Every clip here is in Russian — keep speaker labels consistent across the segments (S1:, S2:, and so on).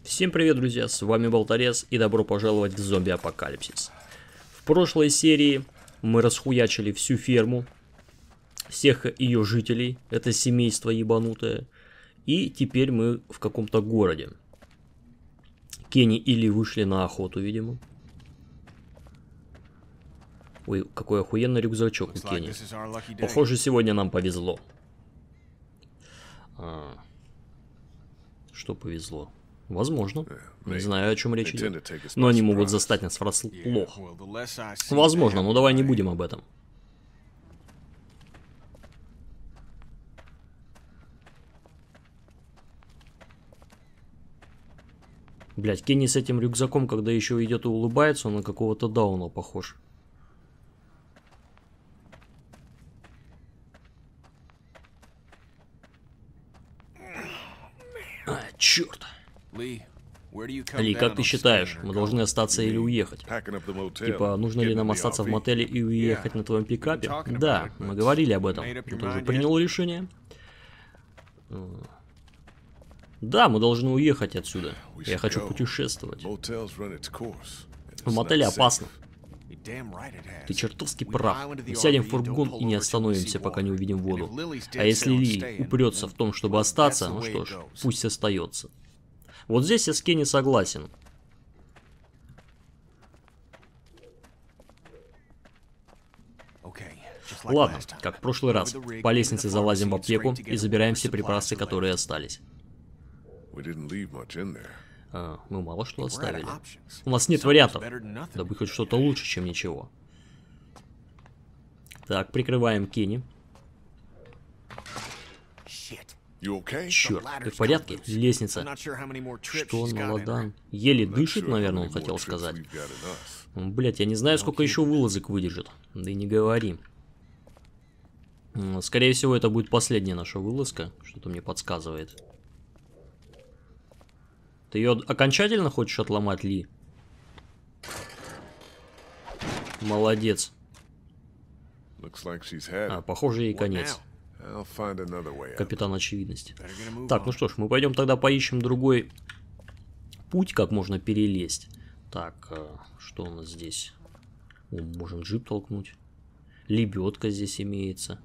S1: Всем привет, друзья, с вами Болторез и добро пожаловать в зомби-апокалипсис. В прошлой серии мы расхуячили всю ферму, всех ее жителей, это семейство ебанутое, и теперь мы в каком-то городе. Кенни и Ли вышли на охоту, видимо. Ой, какой охуенный рюкзачок у Кенни. Похоже, сегодня нам повезло. Что повезло? Возможно. Не знаю, о чем речь идет. Но они могут застать нас врасплох. Возможно, но давай не будем об этом. Блять, Кенни с этим рюкзаком, когда еще идет и улыбается, он на какого-то Дауна похож. Черт. Ли, как ты считаешь, мы должны остаться или уехать? Типа, нужно ли нам остаться в мотеле и уехать на твоем пикапе? Да, мы говорили об этом. Ты уже принял решение? Да, мы должны уехать отсюда. Я хочу путешествовать. В мотеле опасно. Ты чертовски прав. Мы сядем в фургон и не остановимся, пока не увидим воду. А если Ли упрется в том, чтобы остаться, ну что ж, пусть остается. Вот здесь я с Кенни согласен. Ладно, как в прошлый раз. По лестнице залазим в аптеку и забираем все припасы, которые остались. Мы мало что оставили. У нас нет вариантов. Да бы хоть что-то лучше, чем ничего. Так, прикрываем Кенни. Черт, ты в порядке? Лестница. Что он, молодан? Еле дышит, наверное, он хотел сказать. Блять, я не знаю, сколько еще вылазок выдержит. Да и не говори. Скорее всего, это будет последняя наша вылазка. Что-то мне подсказывает. Ты ее окончательно хочешь отломать, Ли? Молодец. Похоже, ей конец. Капитан Очевидность. Так, ну что ж, мы пойдем тогда поищем другой путь, как можно перелезть. Так, что у нас здесь? Можем джип толкнуть. Лебедка здесь имеется.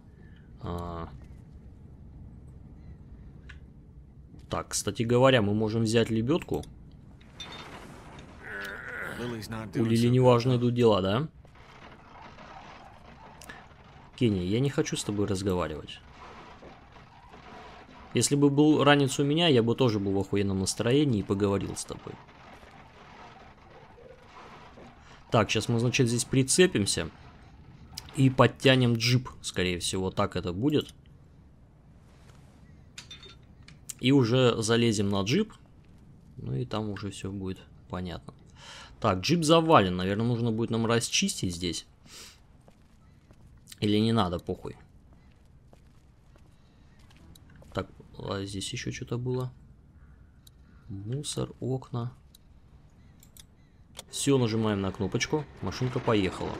S1: Так, кстати говоря, мы можем взять лебедку. У Лили неважно идут дела, да? Кенни, я не хочу с тобой разговаривать. Если бы был ранец у меня, я бы тоже был в охуенном настроении и поговорил с тобой. Так, сейчас мы, значит, здесь прицепимся и подтянем джип, скорее всего, так это будет. И уже залезем на джип, ну и там уже все будет понятно. Так, джип завален, наверное, нужно будет нам расчистить здесь. Или не надо, похуй. Так, а здесь еще что-то было. Мусор, окна. Все, нажимаем на кнопочку. Машинка поехала.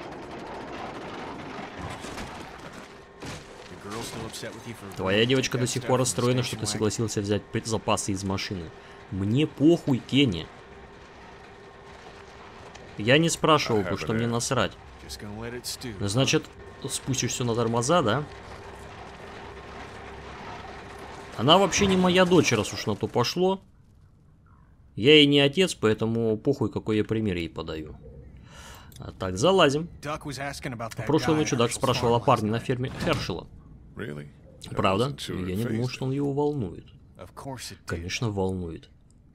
S1: Твоя девочка до сих пор расстроена, что ты согласился взять запасы из машины. Мне похуй, Кенни. Я не спрашивал, потому что мне насрать. Значит, спустишь все на тормоза, да? Она вообще не моя дочь, раз уж на то пошло. Я ей не отец, поэтому похуй, какой я пример ей подаю. Так, залазим. Прошлой ночью Дак спрашивал о парне на ферме Хершела. Правда? Я не думал, что он его волнует. Конечно, волнует.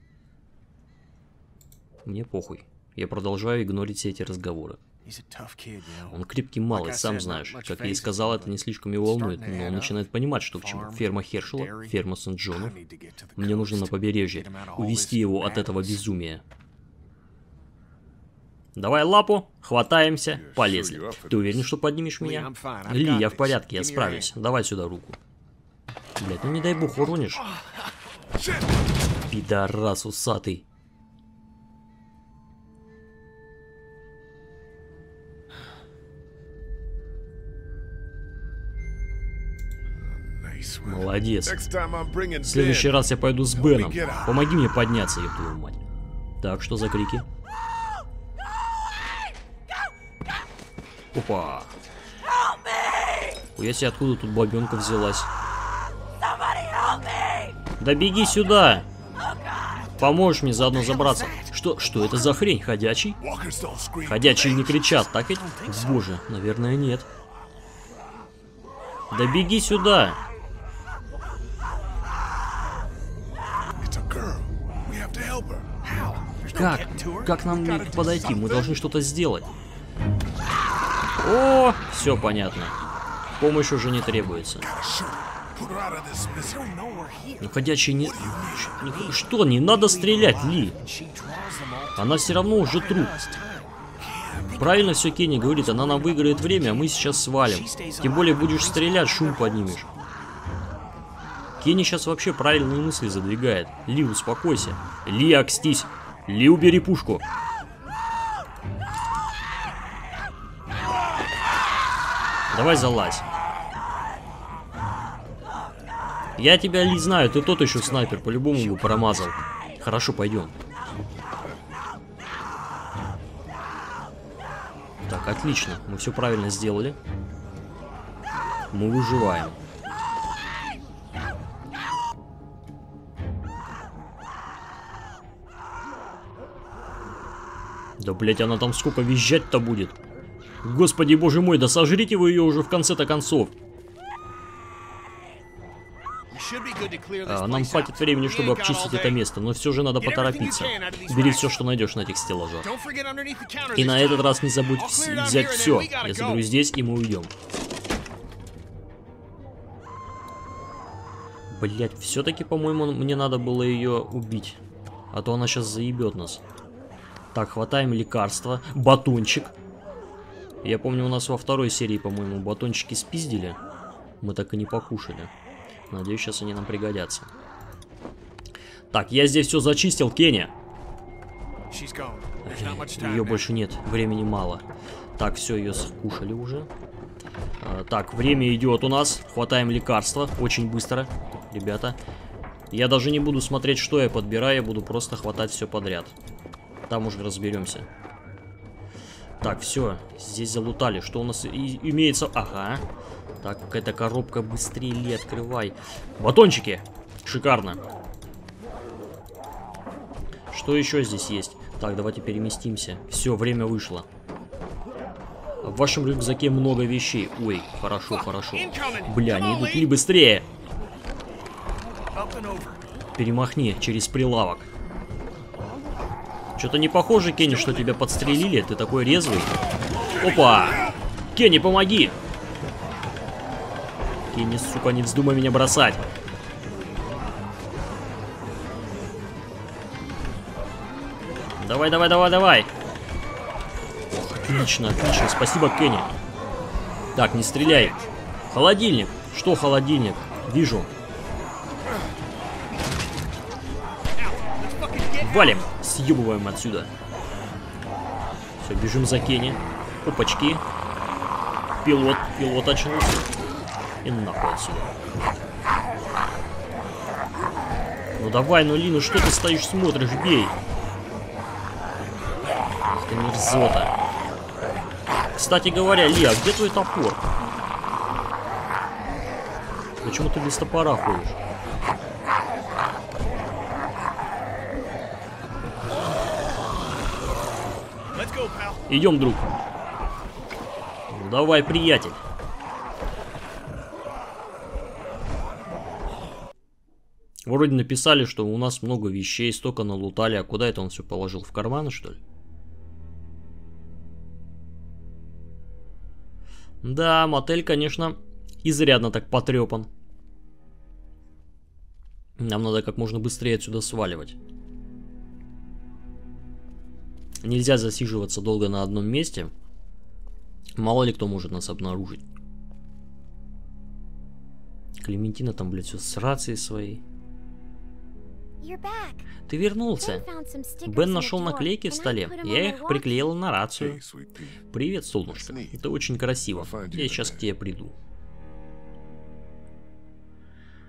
S1: Мне похуй. Я продолжаю игнорить все эти разговоры. Он крепкий малый, сам знаешь. Как я и сказал, это не слишком его волнует, но он начинает понимать, что к чему. Ферма Хершела, ферма Сент-Джонов. Мне нужно на побережье. Увести его от этого безумия. Давай лапу, хватаемся, полезли. Ты уверен, что поднимешь меня? Ли, я в порядке, я справлюсь. Давай сюда руку. Блять, ну не дай бог уронишь. Пидорас усатый. Молодец. В следующий раз я пойду с Беном. Помоги мне подняться, ёб твою мать. Так, что за крики? Опа. Я себе откуда тут бабенка взялась? Да беги сюда! Поможешь мне заодно забраться. Что это за хрень? Ходячий? Ходячие не кричат, так ведь? Боже, наверное, нет. Да беги сюда! Как? Как нам подойти? Мы должны что-то сделать. О, все понятно. Помощь уже не требуется. Ну, ходячий не... Что? Не надо стрелять, Ли. Она все равно уже труп. Правильно все Кенни говорит, она нам выиграет время, а мы сейчас свалим. Тем более будешь стрелять, шум поднимешь. Кенни сейчас вообще правильные мысли задвигает. Ли, успокойся. Ли, окстись. Ли, убери пушку. Давай залазь. Я тебя, Ли, знаю, ты тот еще снайпер, по-любому бы промазал. Хорошо, пойдем. Так, отлично, мы все правильно сделали. Мы выживаем. Да, блять, она там сколько визжать-то будет. Господи, боже мой, да сожрите вы ее уже в конце-то концов. Нам хватит времени, чтобы обчистить это место, но все же надо поторопиться. Бери все, что найдешь на этих стеллажах. И на этот раз не забудь взять все. Я заберу здесь, и мы уйдем. Блять, все-таки, по-моему, мне надо было ее убить. А то она сейчас заебет нас. Так, хватаем лекарства. Батончик. Я помню, у нас во второй серии, по-моему, батончики спиздили. Мы так и не покушали. Надеюсь, сейчас они нам пригодятся. Так, я здесь все зачистил, Кенни. Ее больше нет, времени мало. Так, все, ее скушали уже. Так, время идет у нас. Хватаем лекарства очень быстро, ребята. Я даже не буду смотреть, что я подбираю, я буду просто хватать все подряд. Там уже разберемся. Так, все, здесь залутали. Что у нас имеется? Ага. Так, какая-то коробка, быстрее, Ли, открывай. Батончики! Шикарно. Что еще здесь есть? Так, давайте переместимся. Все, время вышло. В вашем рюкзаке много вещей. Ой, хорошо, хорошо. Бля, они идут, Ли, быстрее! Перемахни через прилавок. Что-то не похоже, Кенни, что тебя подстрелили. Ты такой резвый. Опа! Кенни, помоги! Кенни, сука, не вздумай меня бросать. Давай, давай, давай, давай. Отлично, отлично. Спасибо, Кенни. Так, не стреляй. Холодильник. Что холодильник? Вижу. Валим. Съебываем отсюда. Все, бежим за Кенни. Опачки. Пилот очнулся. И нахуй отсюда. Ну давай, ну Ли, ну что ты стоишь, смотришь, бей. Ах ты мерзота. Кстати говоря, Ли, а где твой топор? Почему ты без топора ходишь? Идем, друг. Ну, давай, приятель. Вроде написали, что у нас много вещей, столько налутали. А куда это он все положил? В карманы, что ли? Да, мотель, конечно, изрядно так потрепан. Нам надо как можно быстрее отсюда сваливать. Нельзя засиживаться долго на одном месте. Мало ли кто может нас обнаружить. Клементина там, блядь, все с рацией своей. Ты вернулся. Бен нашел наклейки в столе. Я их приклеила на рацию. Привет, солнышко. Это очень красиво. Я сейчас к тебе приду.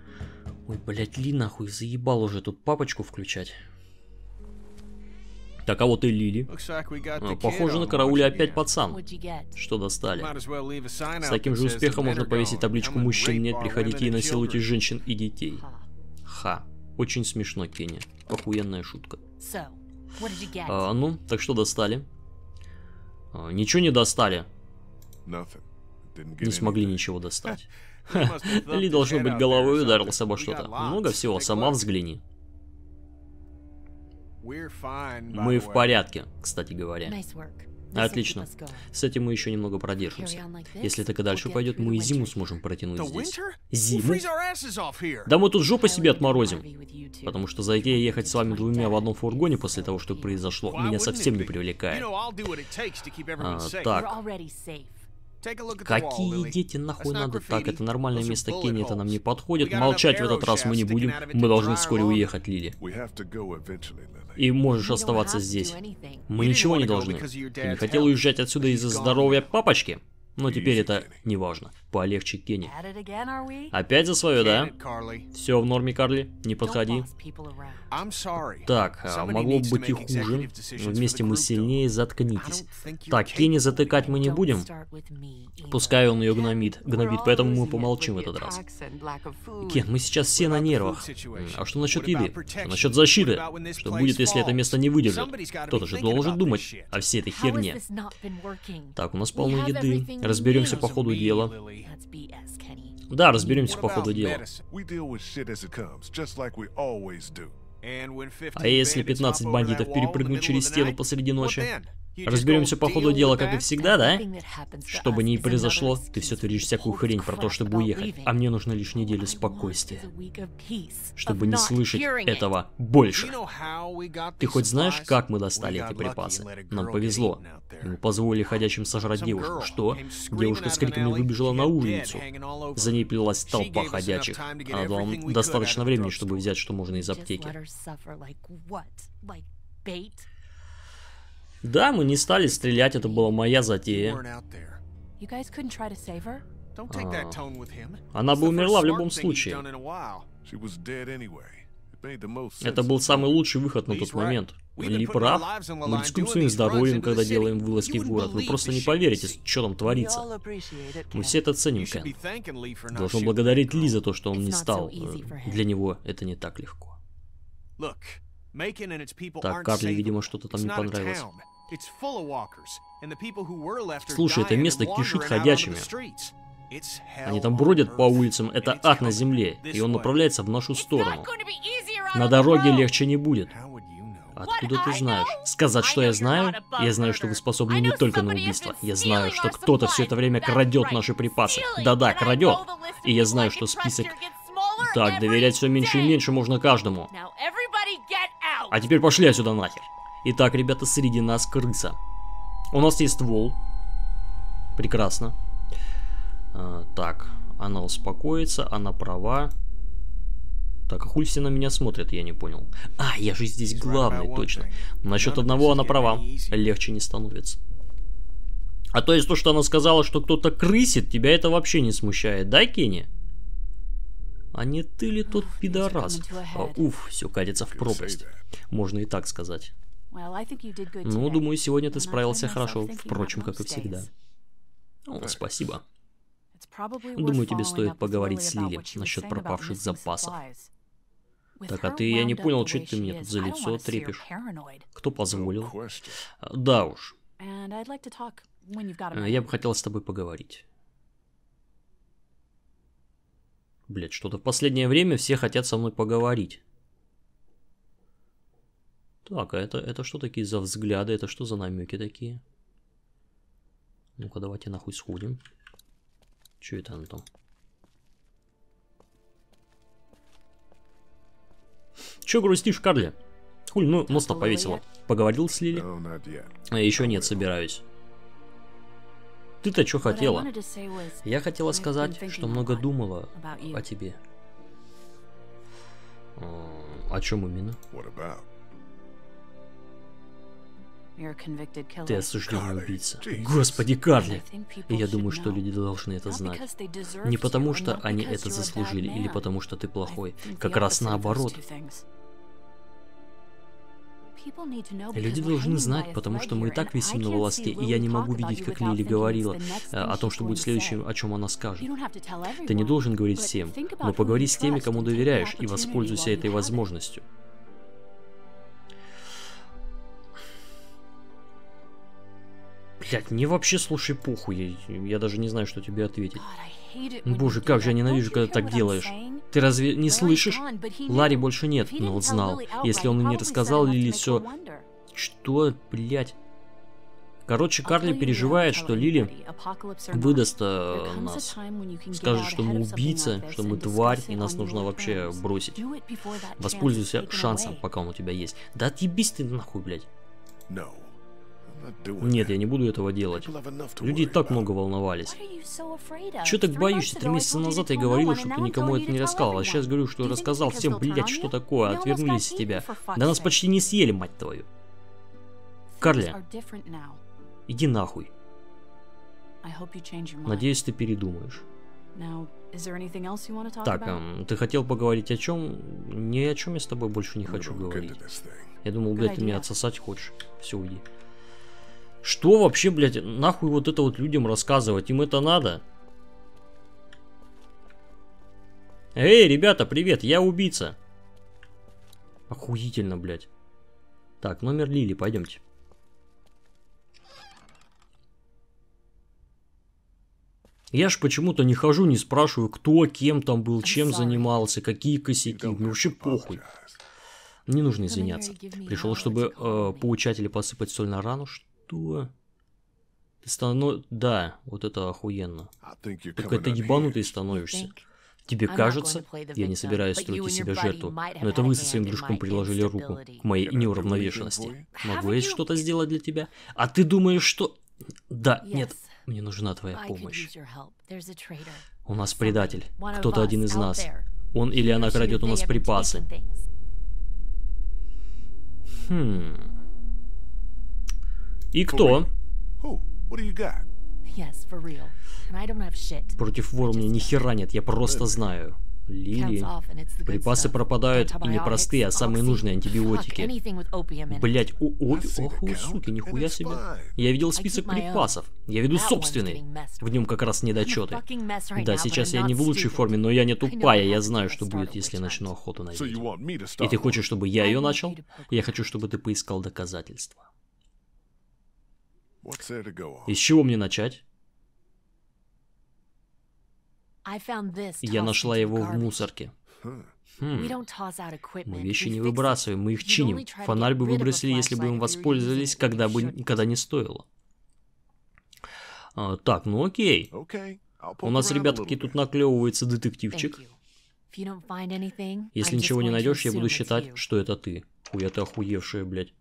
S1: Ой, блядь, Ли, нахуй, заебал уже тут папочку включать. Так, а вот и Лили. Похоже, на карауле опять пацан. Что достали? С таким же успехом можно повесить табличку «Мужчин нет, приходите и насилуйте женщин и детей». Ха. Очень смешно, Кенни. Охуенная шутка. Ну, так что достали? Ничего не достали. Не смогли ничего достать. Ли, должно быть, головой ударился обо что-то. Много всего, сама взгляни. Мы в порядке, кстати говоря. Отлично. С этим мы еще немного продержимся. Если так и дальше пойдет, мы и зиму сможем протянуть здесь. Зиму? Да мы тут жопу себе отморозим. Потому что за идею ехать с вами двумя в одном фургоне после того, что произошло, меня совсем не привлекает. Так. Какие дети нахуй надо? Так, это нормальное место Кенни, это нам не подходит. Молчать в этот раз мы не будем. Мы должны вскоре уехать, Лили. И можешь оставаться здесь. Мы ничего не должны. Ты не хотел уезжать отсюда из-за здоровья папочки? Но теперь это не важно. Полегче, Кенни. Опять за свое, да? Все в норме, Карли. Не подходи. Так, могло быть и хуже. Вместе мы сильнее, заткнитесь. Так, Кенни затыкать мы не будем. Пускай он ее гнобит, поэтому мы помолчим в этот раз. Кен, мы сейчас все на нервах. А что насчет еды? Что насчет защиты? Что будет, если это место не выдержит? Кто-то же должен думать о всей этой херне. Так, у нас полно еды. Разберемся по ходу дела. Да, разберемся по ходу дела. А если 15 бандитов перепрыгнут через стену посреди ночи? Разберемся по ходу дела, как и всегда, да? Что бы ни произошло, ты все творишь всякую хрень про то, чтобы уехать. А мне нужна лишь неделя спокойствия. Чтобы не слышать этого больше. Ты хоть знаешь, как мы достали эти припасы? Нам повезло. Мы позволили ходячим сожрать девушку. Что? Девушка с криками выбежала на улицу. За ней плелась толпа ходячих. Она дала нам достаточно времени, чтобы взять, что можно из аптеки. Да, мы не стали стрелять, это была моя затея. Она бы умерла в любом случае. Это был самый лучший выход на тот момент. Ли прав. Мы рискуем своим здоровьем, когда делаем вылазки в город. Вы просто не поверите, что там творится. Мы все это ценим, Кен. Должен благодарить Ли за то, что он не стал. Для него это не так легко. Так, Карли, видимо, что-то там не понравилось. Слушай, это место кишит ходячими. Они там бродят по улицам, это ад на земле, и он направляется в нашу сторону. На дороге легче не будет. Откуда ты знаешь? Сказать, что я знаю? Я знаю, что вы способны не только на убийство. Я знаю, что кто-то все это время крадет наши припасы. Да-да, крадет. И я знаю, что список... Так, доверять все меньше и меньше можно каждому. А теперь пошли отсюда нахер. Итак, ребята, среди нас крыса. У нас есть ствол. Прекрасно. Так, она успокоится, она права. Так, а хуй все на меня смотрят, я не понял. А, я же здесь главный, точно. Насчет одного она права. Легче не становится. А то есть то, что она сказала, что кто-то крысит, тебя это вообще не смущает, да, Кенни? А не ты ли тот пидорас? Уф, все катится в пропасть. Можно и так сказать. Ну, думаю, сегодня ты справился хорошо, впрочем, как и всегда. О, спасибо. Думаю, тебе стоит поговорить с Лили насчет пропавших запасов. Так, а ты, я не понял, что ты мне тут за лицо трепишь? Кто позволил? Да уж. Я бы хотел с тобой поговорить. Блять, что-то в последнее время все хотят со мной поговорить. Так, а это что такие за взгляды? Это что за намеки такие? Ну-ка, давайте нахуй сходим. Че это оно там? Че грустишь, Карли? Хуй, ну, нос-то повесила. Поговорил с Лили? Еще нет, собираюсь. Ты-то что хотела? Я хотела сказать, что много думала о тебе. О чем именно? Ты осужденный убийца. Господи, Карли! И я думаю, что люди должны это знать. Не потому, что они это заслужили, или потому, что ты плохой. Как раз наоборот. Люди должны знать, потому что мы и так висим на волоске, и я не могу видеть, как Лили говорила о том, что будет следующим, о чем она скажет. Ты не должен говорить всем, но поговори с теми, кому доверяешь, и воспользуйся этой возможностью. Блять, мне вообще, слушай, похуй, я даже не знаю, что тебе ответить. Боже, как же я ненавижу, когда так делаешь. Ты разве не слышишь? Ларри больше нет, но он знал. Если он и не рассказал Лили все... Что, блять? Короче, Карли переживает, что Лили выдаст нас. Скажет, что мы убийца, что мы тварь, и нас нужно вообще бросить. Воспользуйся шансом, пока он у тебя есть. Да отъебись ты нахуй, блять. Нет, я не буду этого делать. Люди и так много волновались. Чё так боишься? 3 месяца назад я говорил, что ты никому это не рассказал, а сейчас говорю, что рассказал всем, блять, что такое, отвернулись от тебя. Да нас почти не съели, мать твою. Карли, иди нахуй. Надеюсь, ты передумаешь. Так, ты хотел поговорить о чем? Ни о чем я с тобой больше не хочу говорить. Я думал, блядь, ты меня отсосать хочешь. Все, уйди. Что вообще, блядь, нахуй вот это вот людям рассказывать? Им это надо? Эй, ребята, привет, я убийца. Охуительно, блядь. Так, номер Лили, пойдемте. Я ж почему-то не хожу, не спрашиваю, кто, кем там был, чем занимался, какие косяки. Мне вообще похуй. Не нужно извиняться. Пришел, чтобы поучать или посыпать соль на рану, что? Ты Да, вот это охуенно. Только ты ебанутый становишься. Тебе кажется, я не собираюсь строить из себя жертву, но это вы со своим дружком приложили руку к моей неуравновешенности. Могу я что-то сделать для тебя? А ты думаешь, что... Да, нет, мне нужна твоя помощь. У нас предатель, кто-то один из нас. Он или она крадет у нас припасы. И кто? Против вора у меня ни хера нет, я просто знаю. Лили. Припасы пропадают, и не простые, а самые нужные антибиотики. Блять, ох вы, суки, нихуя себе. Я видел список припасов. Я веду собственный. В нем как раз недочеты. Да, сейчас я не в лучшей форме, но я не тупая. Я знаю, что будет, если начну охоту на ведьму. И ты хочешь, чтобы я ее начал? Я хочу, чтобы ты поискал доказательства. И с чего мне начать? Я нашла его в мусорке. Мы вещи не выбрасываем, мы их чиним. Фонарь бы выбросили, если бы им воспользовались, когда не стоило. Так, ну окей. У нас, ребятки, тут наклевывается детективчик. Если ничего не найдешь, я буду считать, что это ты. Хуя ты охуевшая, блядь.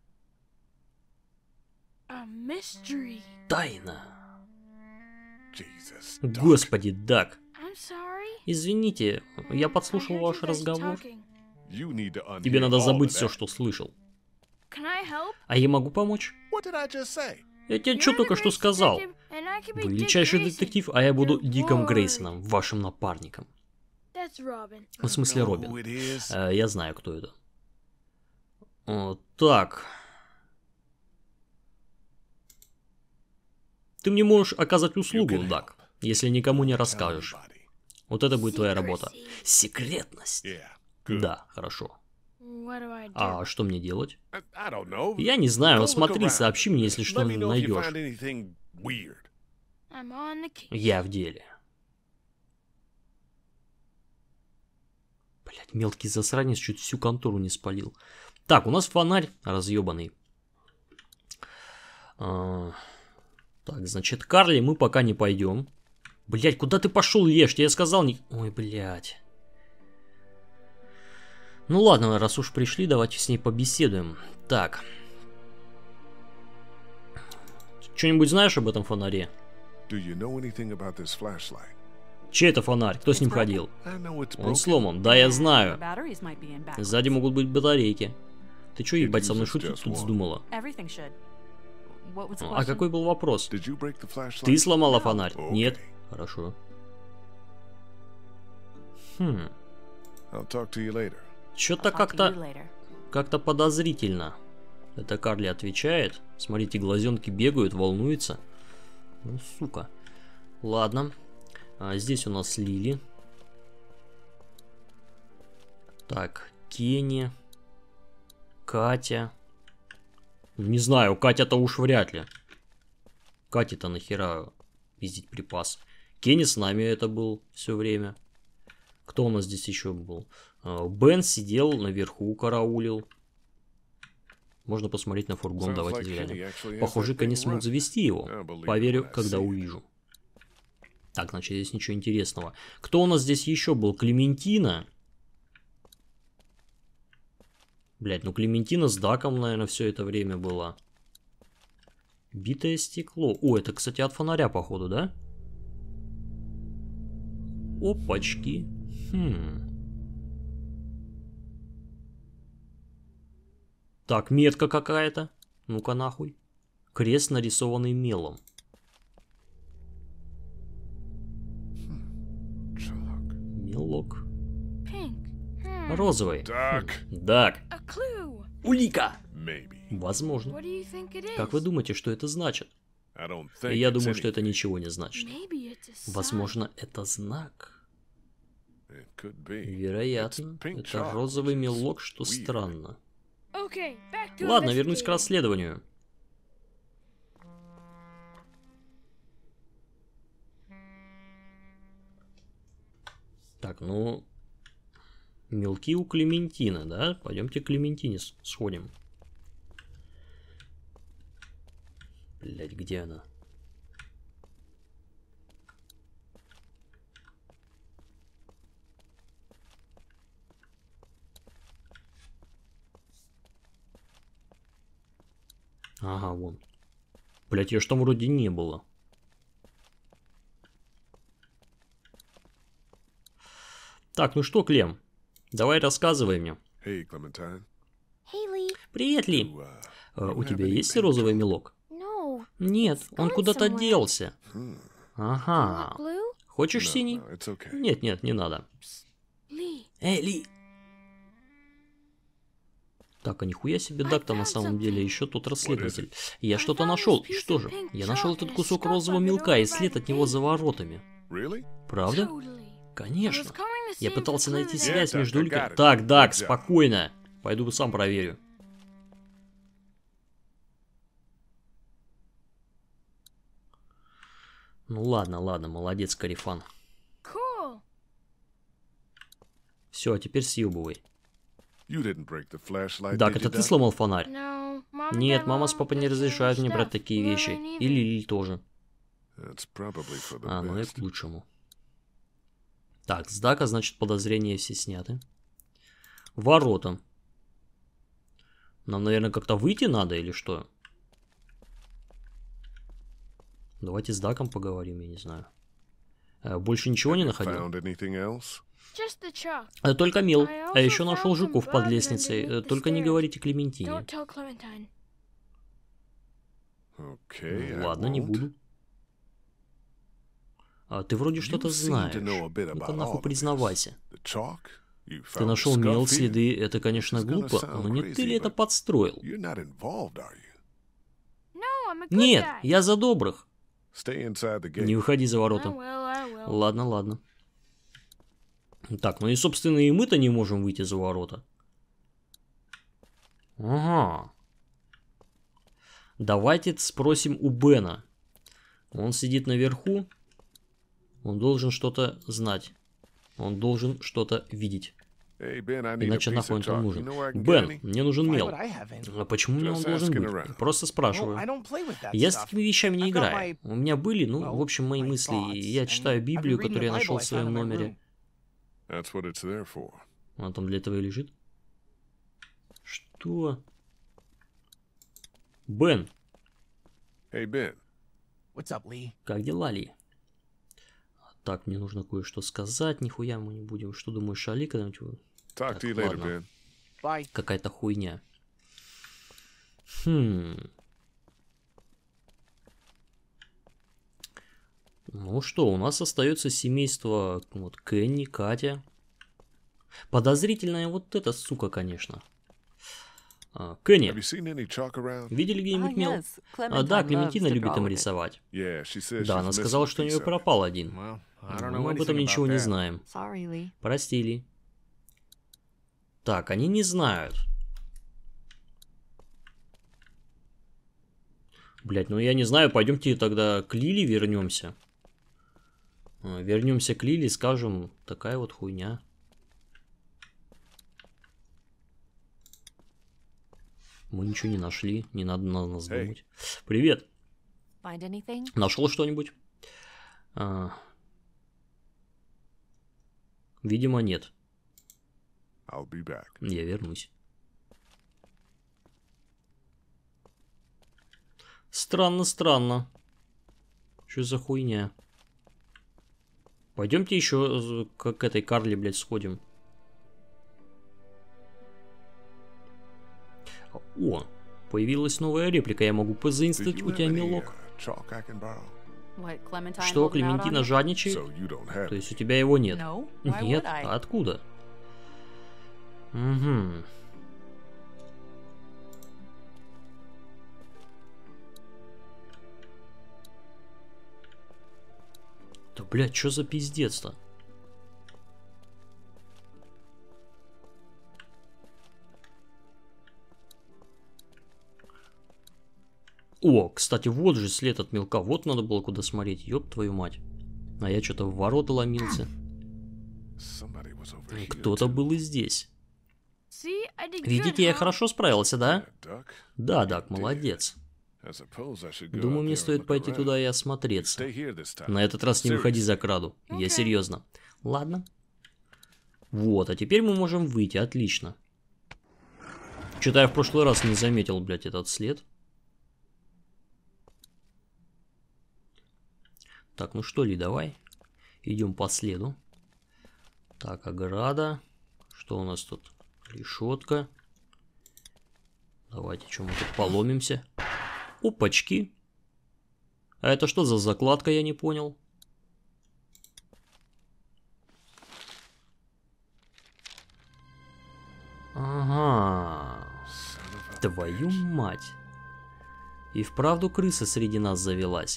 S1: Тайна. Господи, Даг. Извините, я подслушал ваш разговор. Тебе надо забыть все, что слышал. А я могу помочь? Я тебе что только что сказал? Вы величайший детектив, а я буду Диком Грейсоном, вашим напарником. В смысле, Робин. Я знаю, кто это. Так. Ты мне можешь оказать услугу, Даг, если никому не расскажешь. Вот это будет твоя работа. Секретность. Да, хорошо. А что мне делать? Я не знаю, смотри, сообщи мне, если что найдешь. Я в деле. Блять, мелкий засранец чуть всю контору не спалил. Так, у нас фонарь разъебанный. Так, значит, Карли мы пока не пойдем. Блять, куда ты пошел, ешь? Я сказал не... Ой, блять. Ну ладно, раз уж пришли, давайте с ней побеседуем. Так. Что-нибудь знаешь об этом фонаре? Чей это фонарь? Кто с ним ходил? Он сломан. Да, я знаю. Сзади могут быть батарейки. Ты что, ебать, со мной шутить тут вздумала? А какой был вопрос? Ты сломала фонарь? Нет. Хорошо. Чё-то как-то подозрительно. Это Карли отвечает. Смотрите, глазенки бегают, волнуется. Ну, сука. Ладно. Здесь у нас Лили. Так, Кенни. Катя. Не знаю, Катя-то уж вряд ли. Кате-то нахера пиздить припас. Кенни с нами это был все время. Кто у нас здесь еще был? Бен сидел наверху, караулил. Можно посмотреть на фургон, давайте взглянем. Похоже, Кенни смог завести его. Поверю, когда увижу. Так, значит, здесь ничего интересного. Кто у нас здесь еще был? Клементина. Блять, ну Клементина с Даком, наверное, все это время была. Битое стекло. О, это, кстати, от фонаря, походу, да? Опачки. Так, метка какая-то. Ну-ка нахуй. Крест, нарисованный мелом. Мелок. Розовый. Дак. Улика. Возможно. Как вы думаете, что это значит? Я думаю, что это ничего не значит. Возможно, это знак. Вероятно, это розовый мелок, что странно. Ладно, вернусь к расследованию. Так, ну... Мелки у Клементины, да? Пойдемте к Клементине сходим. Блять, где она? Ага, вон. Блять, ее ж там вроде не было. Так, ну что, Клем? Давай рассказывай мне. Привет, Ли. У тебя есть розовый мелок? Нет, он куда-то делся. Ага. Хочешь синий? Нет, нет, не надо. Эй, Ли. Так, а нихуя себе Дак-то на самом деле, еще тот расследователь. Я что-то нашел. И что же? Я нашел этот кусок розового мелка и след от него за воротами. Правда? Конечно. Я пытался найти связь между уликами. Так, Дак, спокойно. Пойду сам проверю. Ну ладно, ладно, молодец, Карифан. Все, а теперь съебывай. Дак, это ты сломал фонарь? Нет, мама с папой не разрешают мне брать такие вещи. И Лили тоже. А, ну и к лучшему. Так, с Дака, значит, подозрения все сняты. Ворота. Нам, наверное, как-то выйти надо или что? Давайте с Даком поговорим, я не знаю. Больше ничего не находил? Только мел. А еще нашел жуков под лестницей. Только не говорите Клементине. Ладно, не буду. А ты вроде что-то знаешь. Ну-ка нахуй признавайся. Ты нашел мел, следы, это, конечно, глупо, но не ты ли это подстроил? Нет, я за добрых. Не выходи за ворота. Ладно, ладно. Так, ну и, собственно, и мы-то не можем выйти за ворота. Ага. Давайте спросим у Бена. Он сидит наверху. Он должен что-то знать. Он должен что-то видеть. Иначе нахуй он там нужен. Бен, мне нужен мел. А почему мне он должен быть? Просто спрашиваю. Я с такими вещами не играю. У меня были, ну, в общем, мои мысли. Я читаю Библию, которую я нашел в своем номере. Она там для этого и лежит. Что? Бен. Как дела, Ли? Так, мне нужно кое-что сказать. Нихуя мы не будем. Что думаешь, Али, когда-нибудь? Так, ладно. Какая-то хуйня. Ну что, у нас остается семейство вот, Кенни, Катя. Подозрительная вот эта сука, конечно. Кенни, видели где-нибудь мел? Да, Клементина любит им рисовать. Да, она сказала, что у нее пропал один. Но мы об этом ничего не знаем. Прости, Ли. Так, они не знают. Блять, ну я не знаю, пойдемте тогда к Лили вернемся. Вернемся к Лили, скажем, такая вот хуйня. Мы ничего не нашли, не надо на нас думать. Привет. Нашел что-нибудь? Видимо, нет. Я вернусь. Странно, странно. Что за хуйня? Пойдемте еще к этой Карли, блядь, сходим. О, появилась новая реплика. Я могу позаимствовать у тебя мелок. Что, Клементина жадничает? То есть у тебя его нет? Нет? А откуда? Угу. Да, блядь, что за пиздец-то? О, кстати, вот же след от мелка. Вот надо было куда смотреть. Ёб твою мать. А я что-то в ворота ломился. Кто-то был и здесь. Видите, я хорошо справился, да? Да, Дак, молодец. Думаю, мне стоит пойти туда и осмотреться. На этот раз не выходи за краду. Я серьезно. Ладно. Вот, а теперь мы можем выйти. Отлично. Что-то я в прошлый раз не заметил, блядь, этот след. Так, ну что ли, давай. Идем по следу. Так, ограда. Что у нас тут? Решетка. Давайте, что мы тут поломимся? Опачки. А это что за закладка, я не понял. Ага. Твою мать. И вправду крыса среди нас завелась.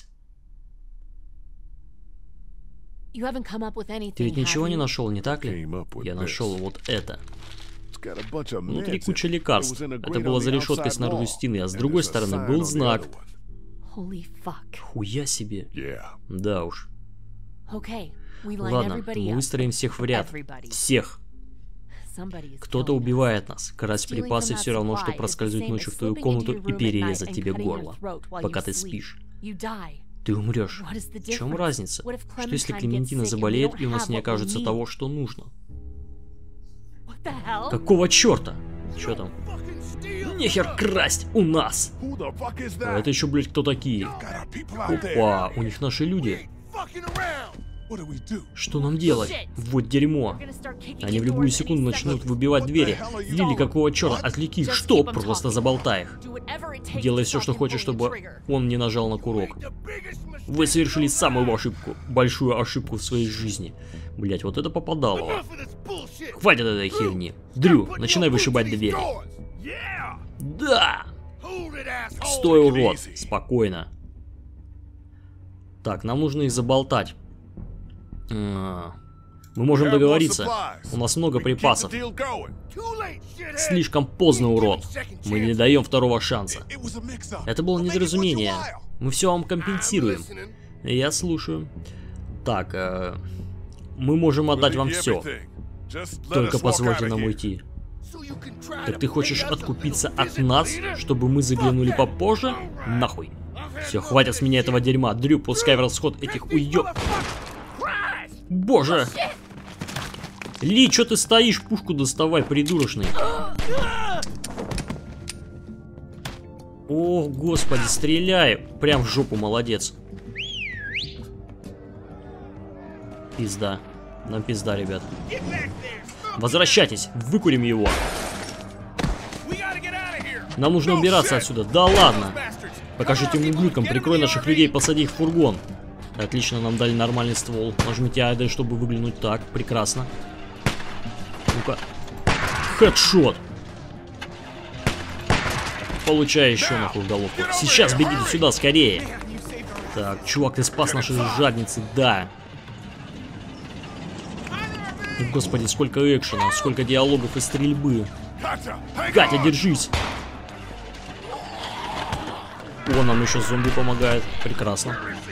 S1: Ты ведь ничего не нашел, не так ли? Я нашел вот это. Внутри куча лекарств. Это было за решеткой снаружи стены, а с другой стороны был знак. Хуя себе. Да уж. Ладно, мы выстроим всех в ряд. Всех. Кто-то убивает нас. Красть припасы все равно, что проскользнуть ночью в твою комнату и перерезать тебе горло, пока ты спишь. Ты умрешь. В чем разница? Что если Клементина заболеет и у нас не окажется того, что нужно? Какого черта? Че там? Нехер красть у нас! А это еще, блядь, кто такие? Опа, у них наши люди. Что нам делать? Вот дерьмо. Они в любую секунду начнут выбивать двери. Лили, какого черта? Отвлеки. Что? Просто заболтай их. Делай все, что хочешь, чтобы он не нажал на курок. Вы совершили самую большую ошибку в своей жизни. Блять, вот это попадало. Хватит этой херни. Дрю, начинай вышибать двери. Да! Стой, урод. Спокойно. Так, нам нужно их заболтать. Мы можем договориться. У нас много припасов. Слишком поздно, урод. Мы не даем второго шанса. Это было недоразумение. Мы все вам компенсируем. Я слушаю. Так, мы можем отдать вам все. Только позвольте нам уйти. Так ты хочешь откупиться от нас, чтобы мы заглянули попозже? Нахуй. Все, хватит с меня этого дерьма. Дрю, пускай в расход этих уёб... Боже! Ли, чё ты стоишь? Пушку доставай, придурочный. О, господи, стреляй. Прям в жопу, молодец. Пизда. Нам пизда, ребят. Возвращайтесь, выкурим его. Нам нужно убираться отсюда. Да ладно. Покажите ублюдкам, прикрой наших людей, посади их в фургон. Отлично, нам дали нормальный ствол. Нажмите AD, чтобы выглянуть. Так, прекрасно. Ну-ка. Хедшот. Получай еще нахуй в головку. Сейчас бегите сюда, скорее. Так, чувак, ты спас наши жадницы, да. Господи, сколько экшена, сколько диалогов и стрельбы. Катя, держись. О, нам еще зомби помогает. Прекрасно.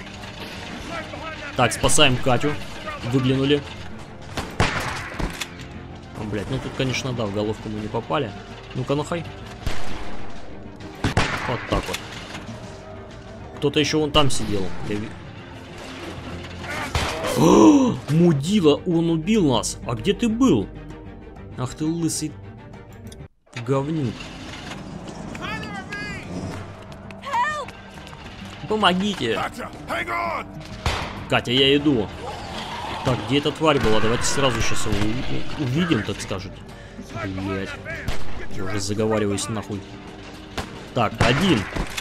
S1: Так, спасаем Катю. Выглянули. О, блядь, ну тут, конечно, да, в головку мы не попали. Ну-ка, ну-хай. Вот так вот. Кто-то еще вон там сидел. О, мудила, он убил нас. А где ты был? Ах ты лысый говнюк. Помогите. Катя, я иду. Так, где эта тварь была? Давайте сразу сейчас его увидим, так скажут. Блять. Я уже заговариваюсь нахуй. Так, один.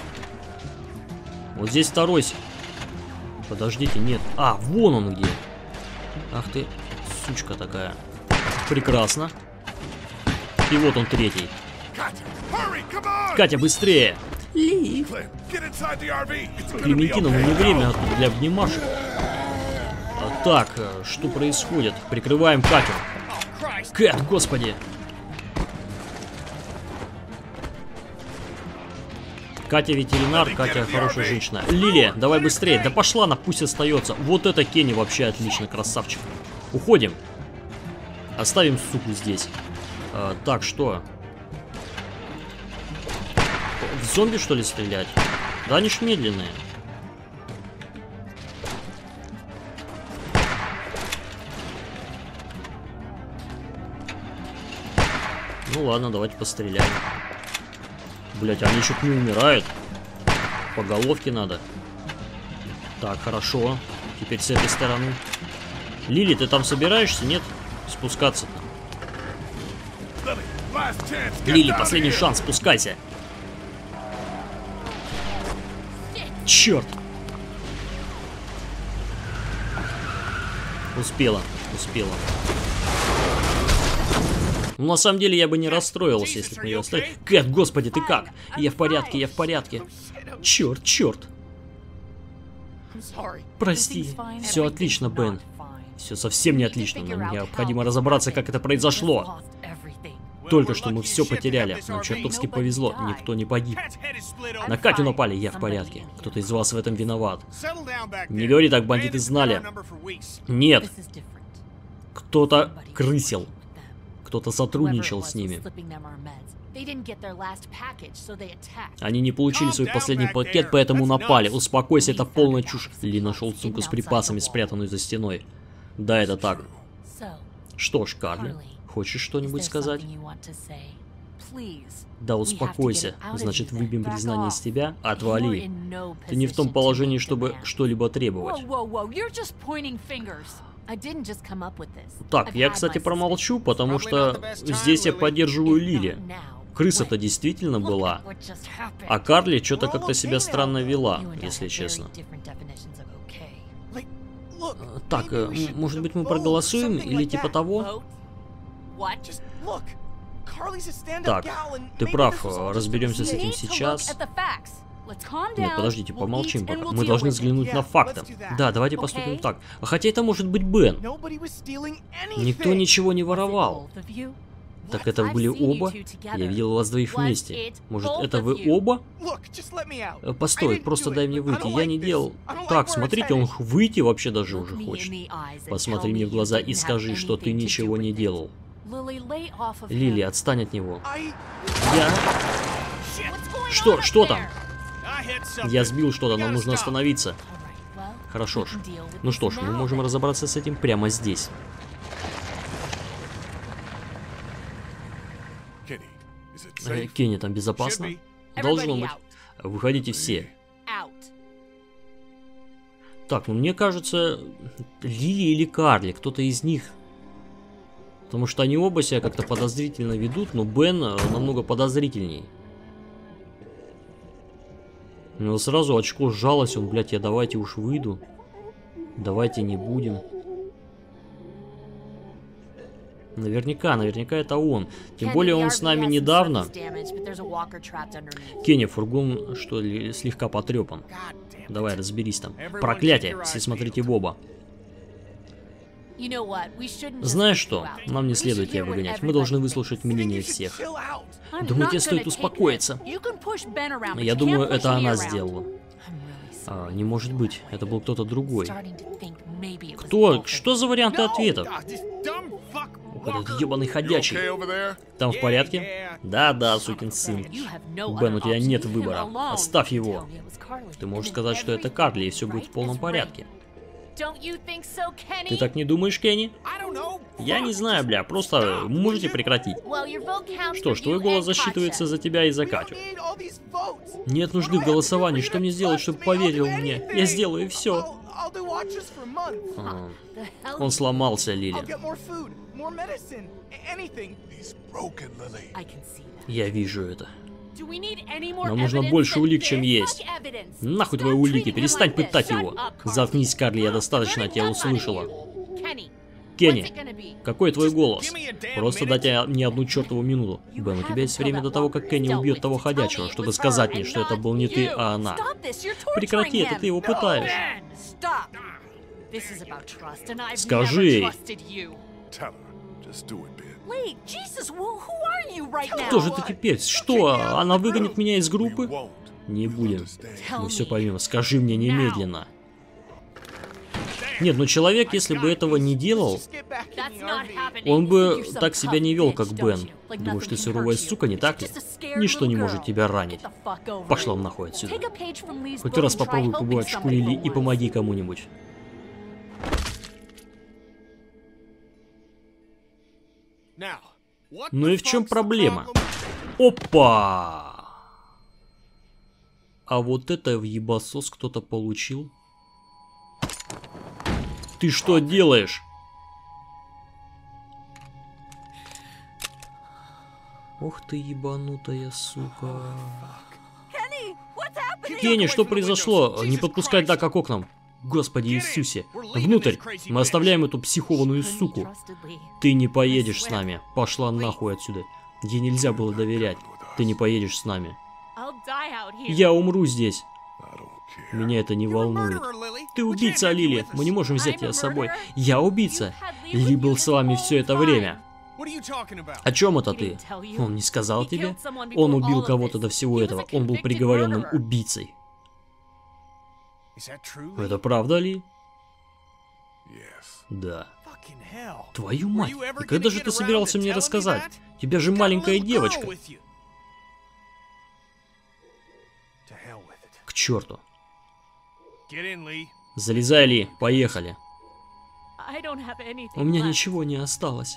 S1: Вот здесь второй. Подождите, нет. А, вон он где. Ах ты, сучка такая. Прекрасно. И вот он третий. Катя, быстрее. Ли. Клементина, ну не время для обнимашек. Так, что происходит? Прикрываем Катю. Кэт, господи. Катя ветеринар, Катя хорошая женщина. Лилия, давай быстрее. Да пошла она, пусть остается. Вот это Кенни вообще отлично, красавчик. Уходим. Оставим суку здесь. Так, что? В зомби, что ли, стрелять? Да они ж медленные. Ну ладно, давайте постреляем. Блять, они еще не умирают. По головке надо. Так, хорошо. Теперь с этой стороны. Лили, ты там собираешься? Нет? Спускаться-то. Лили, последний шанс, спускайся. Черт. Успела, успела. Ну, на самом деле, я бы не расстроился, если бы ее оставили. Кэт, господи, ты как? Я в порядке, я в порядке. Черт, черт. Прости. Все отлично, Бен. Все совсем не отлично. Нам необходимо разобраться, как это произошло. Только что мы все потеряли. Нам чертовски повезло. Никто не погиб. На Катю напали, я в порядке. Кто-то из вас в этом виноват. Не говори так, бандиты знали. Нет. Кто-то крысил. Кто-то сотрудничал с ними. Они не получили свой последний пакет, поэтому напали. Успокойся, это полная чушь. Ли нашел сумку с припасами, спрятанную за стеной. Да, это так. Что ж, Карли, хочешь что-нибудь сказать? Да, успокойся. Значит, выбьем признание из тебя? Отвали. Ты не в том положении, чтобы что-либо требовать. Так, я, кстати, промолчу, потому что здесь я поддерживаю Лили. Крыса-то действительно была. А Карли что-то как-то себя странно вела, если честно. Так, может быть, мы проголосуем или типа того? Так, ты прав, разберемся с этим сейчас. Нет, подождите, помолчим пока. Мы должны взглянуть на факты. Да, давайте поступим так. Хотя это может быть Бен. Никто ничего не воровал. Так это были оба? Я видел вас двоих вместе. Может, это вы оба? Постой, просто дай мне выйти. Я не делал... Так, смотрите, он выйти вообще даже уже хочет. Посмотри мне в глаза и скажи, что ты ничего не делал. Лили, отстань от него. Я... Что там? Я сбил что-то, нам нужно остановиться. Хорошо ж. Ну что ж, мы можем разобраться с этим прямо здесь. Кенни, там безопасно? Должно быть. Выходите все. Так, ну мне кажется, Лили или Карли, кто-то из них. Потому что они оба себя как-то подозрительно ведут, но Бен намного подозрительней. У него сразу очко сжалось, он, блядь, я давайте уж выйду. Давайте не будем. Наверняка это он. Тем более он с нами недавно. Кенни, фургон, что ли, слегка потрепан. Давай, разберись там. Проклятие, все смотрите в оба. Знаешь что? Нам не следует тебя выгонять. Мы должны выслушать мнение всех. Думаю, тебе стоит успокоиться. Я думаю, это она сделала. Не может быть. Это был кто-то другой. Кто? Что за варианты ответов? Этот ебаный ходячий. Там в порядке? Да, сукин сын. Бен, у тебя нет выбора. Оставь его. Ты можешь сказать, что это Карли, и все будет в полном порядке. Ты так не думаешь, Кенни? Я не знаю, бля, просто можете прекратить. Что ж, твой голос засчитывается за тебя и за Катю. Нет нужды в голосовании. Что мне сделать, чтобы поверил мне? Я сделаю все. Он сломался, Лили. Я вижу это. Нам нужно больше улик, чем есть. Нахуй твои улики, перестань пытать его. Заткнись, Карли, я достаточно тебя услышала. Кенни, какой твой голос? Просто дайте мне одну чертову минуту. Бен, у тебя есть время до того, как Кенни убьет того ходячего, чтобы сказать мне, что это был не ты, а она. Прекрати это, ты его пытаешь. Скажи ей. Кто же ты теперь? Что, она выгонит меня из группы? Не будем. Мы все поймем. Скажи мне немедленно. Нет, ну человек, если бы этого не делал, он бы так себя не вел, как Бен. Думаешь, ты суровая сука, не так ли? Ничто не может тебя ранить. Пошла нахуй отсюда. Хоть раз попробуй побывать в школе и помоги кому-нибудь. Ну и в чем проблема? Опа! А вот это в ебасос кто-то получил. Ты что делаешь? Ох ты ебанутая сука. Кенни, что произошло? Не подпускать Дака к окнам. Господи Иисусе. Внутрь. Мы оставляем эту психованную суку. Ты не поедешь с нами. Пошла нахуй отсюда. Ей нельзя было доверять. Ты не поедешь с нами. Я умру здесь. Меня это не волнует. Ты убийца, Лили. Мы не можем взять тебя с собой. Я убийца. Ли был с вами все это время. О чем это ты? Он не сказал тебе? Он убил кого-то до всего этого. Он был приговоренным убийцей. Это правда, Ли? Да. Твою мать. И когда же ты собирался мне рассказать? Тебя же маленькая девочка. К черту. Залезай, Ли, поехали. У меня ничего не осталось.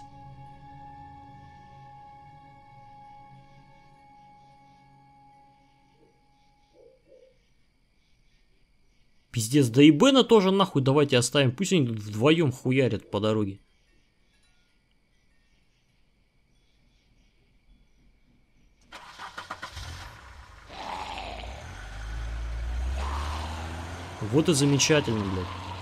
S1: Пиздец, да и Бена тоже нахуй давайте оставим. Пусть они вдвоем хуярят по дороге. Вот и замечательно, блядь.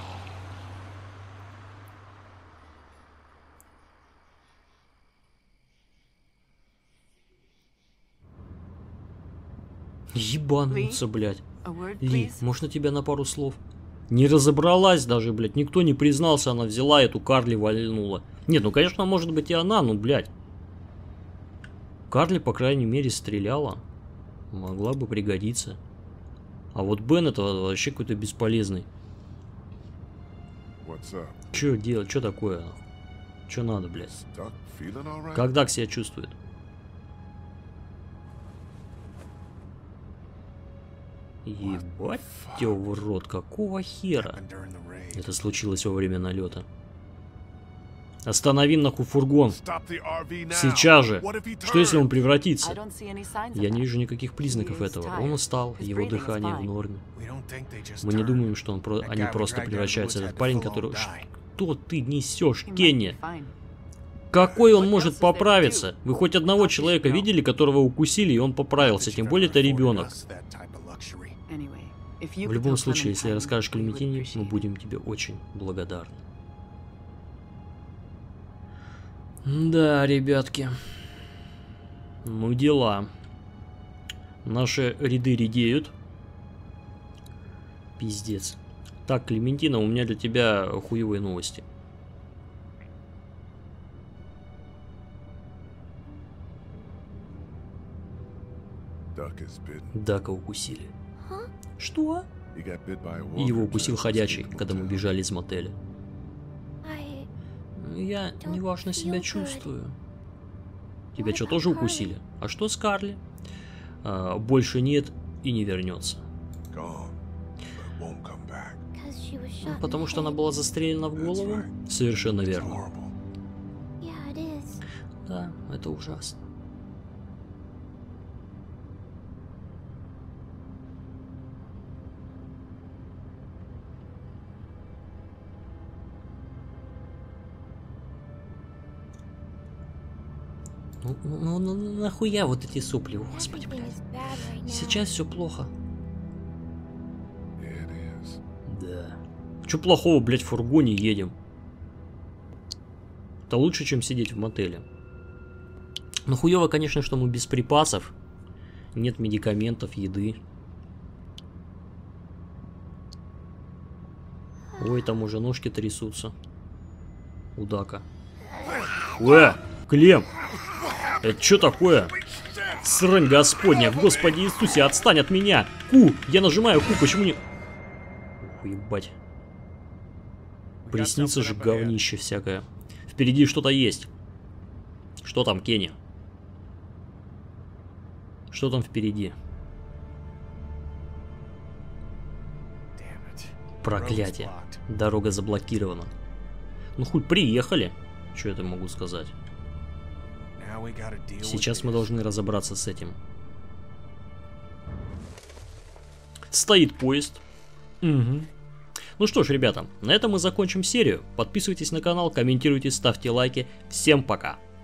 S1: Ебануться, блядь. Ли, можно тебя на пару слов? Не разобралась даже, блядь. Никто не признался, она взяла эту Карли, вальнула. Нет, ну, конечно, может быть и она, ну, блядь. Карли, по крайней мере, стреляла. Могла бы пригодиться. А вот Бен это вообще какой-то бесполезный. Че делать? Че такое? Че надо, блядь? Как Дак себя чувствует? Ебать тебя в рот, какого хера? Это случилось во время налета. Останови нахуй фургон. Сейчас же. Что если он превратится? Я не вижу никаких признаков этого. Он устал, его дыхание в норме. Мы не думаем, что они просто превращаются в этот парень, который... Что ты несешь, Кенни? Какой он может поправиться? Вы хоть одного человека видели, которого укусили, и он поправился? Тем более это ребенок. В любом случае, если расскажешь Клементине, мы будем тебе очень благодарны. Да, ребятки. Ну дела. Наши ряды редеют. Пиздец. Так, Клементина, у меня для тебя хуевые новости. Дака укусили. Что? Его укусил ходячий, когда мы бежали из мотеля. Я неважно себя чувствую. Тебя что, тоже укусили? А что с Карли? Больше нет и не вернется. Потому что она была застрелена в голову? Совершенно верно. Да, это ужасно. Ну нахуя вот эти сопли, господи, блядь. Сейчас все плохо. Да. Че плохого, блядь, в фургоне едем? Это лучше, чем сидеть в мотеле. Ну хуево, конечно, что мы без припасов. Нет медикаментов, еды. Ой, там уже ножки трясутся. У Дака. Клем! Это что такое? Срань господня, Господи Иисусе, отстань от меня! Ку! Я нажимаю Ку, почему не... Ух, ебать. Приснится же говнище всякое. Впереди что-то есть. Что там, Кенни? Что там впереди? Проклятие. Дорога заблокирована. Ну хуй, приехали. Что я могу сказать? Сейчас мы должны разобраться с этим. Стоит поезд. Угу. Ну что ж, ребята, на этом мы закончим серию. Подписывайтесь на канал, комментируйте, ставьте лайки. Всем пока!